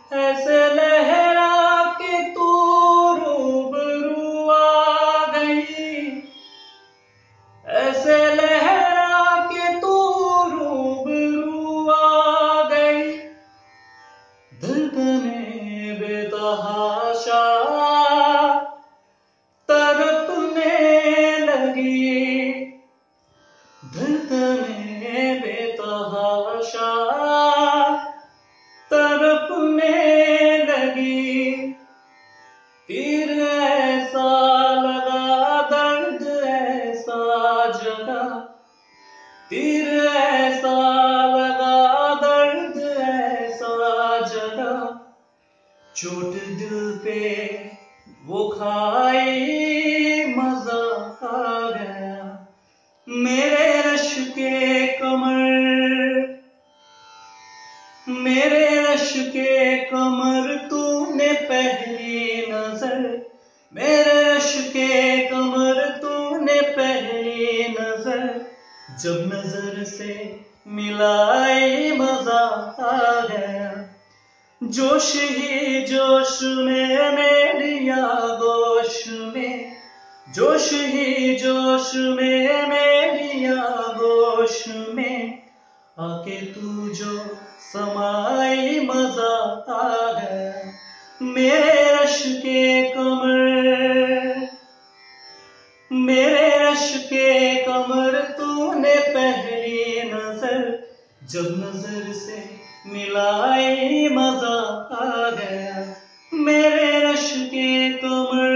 ऐसे लहरा के तू रूबरू आ गई, ऐसे लहरा के तू रूबरू आ गई। धड़कने बेतहाशा तड़पने लगी, धड़कने बेतहाशा तड़पने लगी। तीर ऐसा लगा, दर्द ऐसा जगा, तीर ऐसा लगा, दर्द ऐसा जगा। चोट दिल पे वो खाई, मजा आ गया। मेरे रश के कमर, मेरे रश के कमर तूने पहली नजर, मेरे रश के कमर तूने पहली नजर। जब नजर से मिलाई मजा आ गया। जोश ही जोश में मेरी आगोश में, जोश ही जोश में मेरी आगोश में। आके तू जो समाई मजा आ गया। मेरे रश के कमर, मेरे रश के कमर तूने पहली नजर, जब नजर से मिलाई मजा आ गया। मेरे रश के कमर,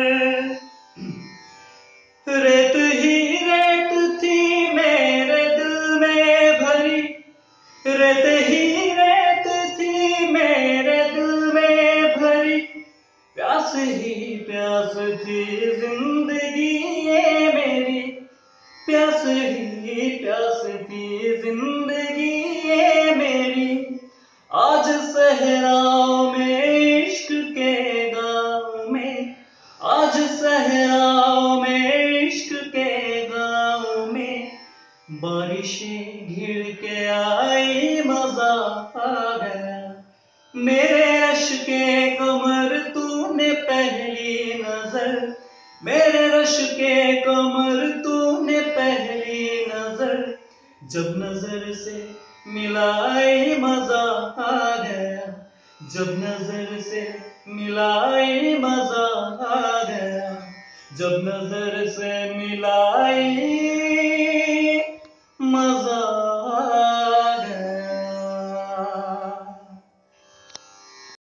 रेत ही रेत थी मेरे दिल में भरी, रेत ही रेत थी मेरे दिल में भरी। प्यास ही प्यास थी जिंदगी ये मेरी, प्यास ही प्यास थी जिंदगी ये मेरी। आज सहराओं में इश्क के गाँव में, आज सहराओं में इश्क के गाँव में। बारिशें घिर के आई मजा आ गया। मेरे रश के कमर तूने पहली नजर, मेरे रश के कमर तूने पहली नजर। जब नजर से मिलाई मजा आ गया, जब नजर से मिलाई मजा आ गया, जब नजर से मिलाई